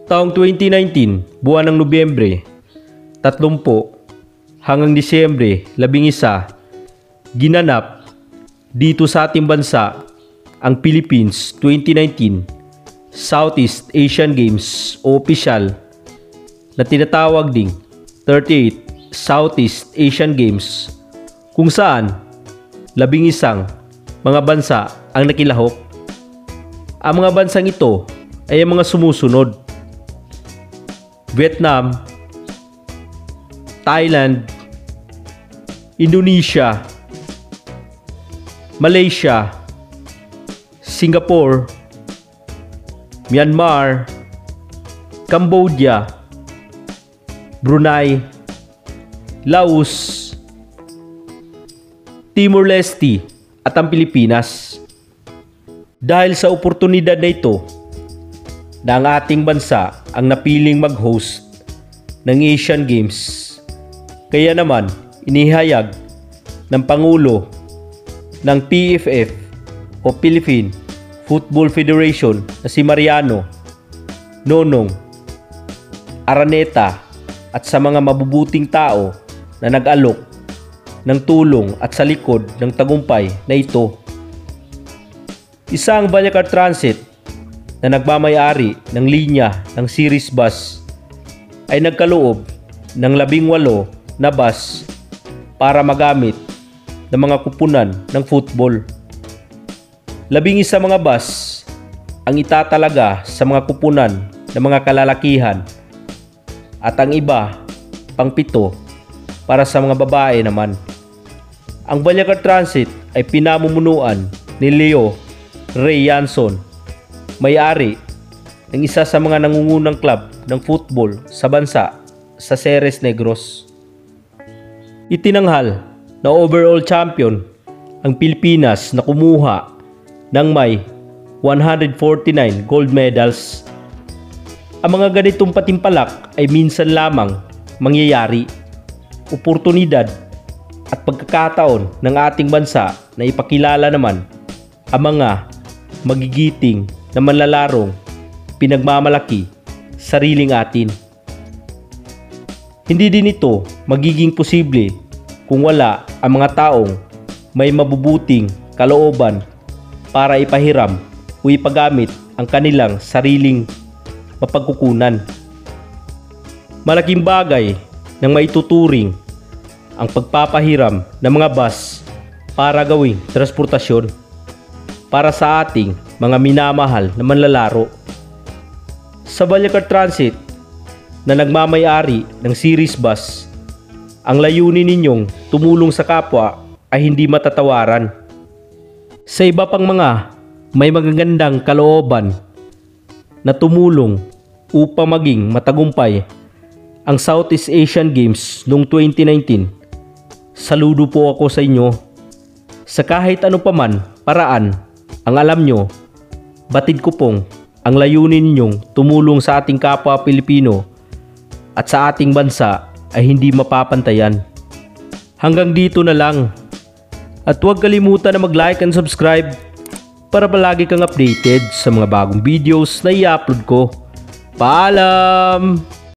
Taong 2019, buwan ng Nobyembre, 30 hanggang Disyembre 11, ginanap dito sa ating bansa ang Philippines 2019 Southeast Asian Games o opisyal na tinatawag ding 38 Southeast Asian Games, kung saan 11 mga bansa ang nakilahok. Ang mga bansang ito ay ang mga sumusunod: Vietnam, Thailand, Indonesia, Malaysia, Singapore, Myanmar, Cambodia, Brunei, Laos, Timor-Leste at ang Pilipinas. Dahil sa oportunidad na ito na ang ating bansa ang napiling mag-host ng Asian Games, kaya naman inihayag ng Pangulo ng PFF o Philippine Football Federation na si Mariano Nonong Araneta at sa mga mabubuting tao na nag-alok ng tulong at sa likod ng tagumpay na ito. Isang Balyacar Transit na nagmamayari ng linya ng series bus ay nagkaloob ng 18 na bus para magamit ng mga kupunan ng football. 11 mga bus ang itatalaga sa mga kupunan ng mga kalalakihan at ang iba pang 7 para sa mga babae naman. Ang Balyacar Transit ay pinamumunuan ni Leo Ray Yanson, may-ari ng isa sa mga nangungunang club ng football sa bansa sa Ceres Negros. Itinanghal na overall champion ang Pilipinas na kumuha ng may 149 gold medals. Ang mga ganitong patimpalak ay minsan lamang mangyayari, oportunidad at pagkakataon ng ating bansa na ipakilala naman ang mga magigiting na manlalarong pinagmamalaki sariling atin. Hindi din ito magiging posible kung wala ang mga taong may mabubuting kalooban para ipahiram o ipagamit ang kanilang sariling mapagkukunan. Malaking bagay nang maituturing ang pagpapahiram ng mga bus para gawing transportasyon para sa ating mga minamahal na manlalaro. Sa Balyacar Transit na nagmamayari ng series bus, ang layunin ninyong tumulong sa kapwa ay hindi matatawaran. Sa iba pang mga may magagandang kalooban na tumulong upang maging matagumpay ang Southeast Asian Games noong 2019, saludo po ako sa inyo. Sa kahit ano paman paraan ang alam nyo, batid ko pong ang layunin ninyong tumulong sa ating kapwa Pilipino at sa ating bansa ay hindi mapapantayan. Hanggang dito na lang. At huwag kalimutan na mag-like and subscribe para palagi kang updated sa mga bagong videos na i-upload ko. Paalam!